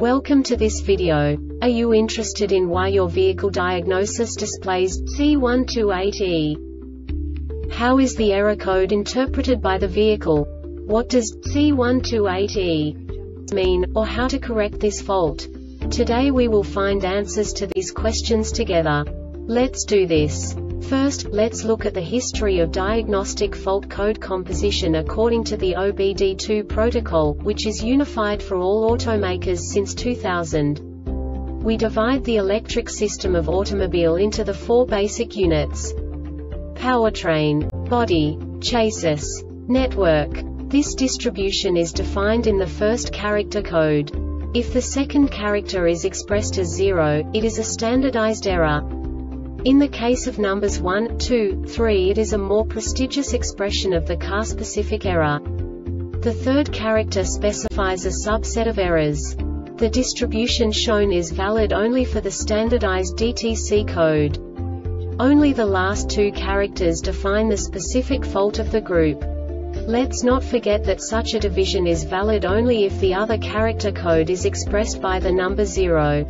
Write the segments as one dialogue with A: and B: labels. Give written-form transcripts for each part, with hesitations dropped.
A: Welcome to this video. Are you interested in why your vehicle diagnosis displays C128E? How is the error code interpreted by the vehicle? What does C128E mean, or how to correct this fault? Today we will find answers to these questions together. Let's do this. First, let's look at the history of diagnostic fault code composition according to the OBD2 protocol, which is unified for all automakers since 2000. We divide the electric system of automobile into the four basic units: powertrain, body, chassis, network. This distribution is defined in the first character code. If the second character is expressed as 0, it is a standardized error. In the case of numbers 1, 2, 3, it is a more prestigious expression of the car-specific error. The third character specifies a subset of errors. The distribution shown is valid only for the standardized DTC code. Only the last two characters define the specific fault of the group. Let's not forget that such a division is valid only if the other character code is expressed by the number 0.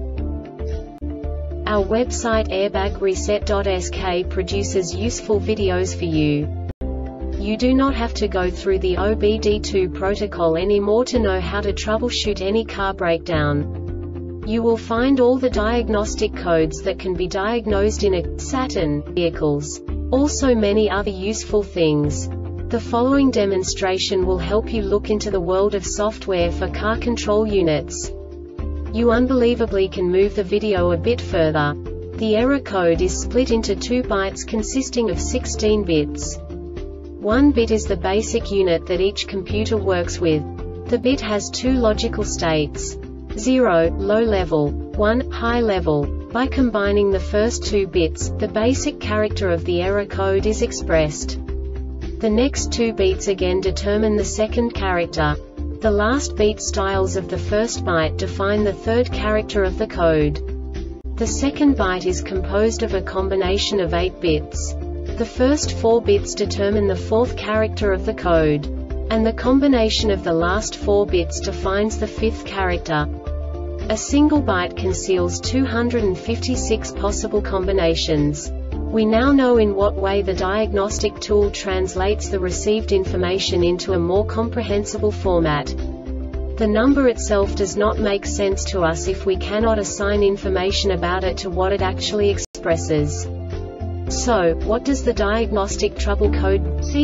A: Our website airbagreset.sk produces useful videos for you. You do not have to go through the OBD2 protocol anymore to know how to troubleshoot any car breakdown. You will find all the diagnostic codes that can be diagnosed in a Saturn vehicles. Also many other useful things. The following demonstration will help you look into the world of software for car control units. You unbelievably can move the video a bit further. The error code is split into 2 bytes consisting of 16 bits. 1 bit is the basic unit that each computer works with. The bit has 2 logical states: 0, low level, 1, high level. By combining the first 2 bits, the basic character of the error code is expressed. The next 2 bits again determine the second character. The last beat styles of the first byte define the third character of the code. The second byte is composed of a combination of 8 bits. The first 4 bits determine the fourth character of the code. And the combination of the last 4 bits defines the fifth character. A single byte conceals 256 possible combinations. We now know in what way the diagnostic tool translates the received information into a more comprehensible format. The number itself does not make sense to us if we cannot assign information about it to what it actually expresses. So, what does the diagnostic trouble code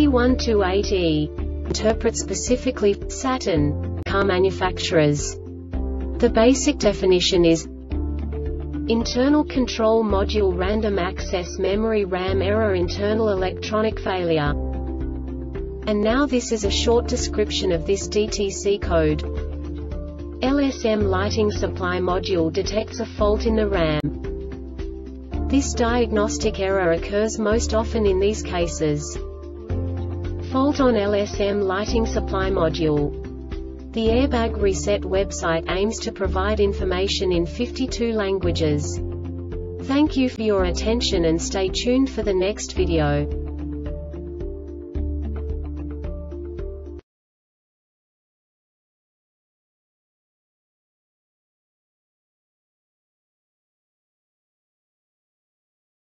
A: C128E interpret specifically for Saturn car manufacturers? The basic definition is internal control module random access memory RAM error internal electronic failure. And now this is a short description of this DTC code. LSM lighting supply module detects a fault in the RAM. This diagnostic error occurs most often in these cases: fault on LSM lighting supply module. The Airbag Reset website aims to provide information in 52 languages. Thank you for your attention and stay tuned for the next video.